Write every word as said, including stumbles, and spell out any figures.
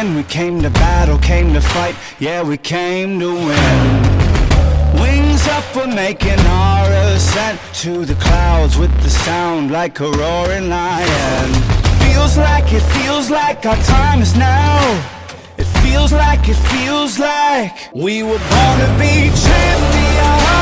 again. We came to battle, came to fight, yeah, we came to win. Wings up, we're making our ascent to the clouds with the sound like a roaring lion. Feels like, it feels like our time is now. It feels like, it feels like we were born to be champions.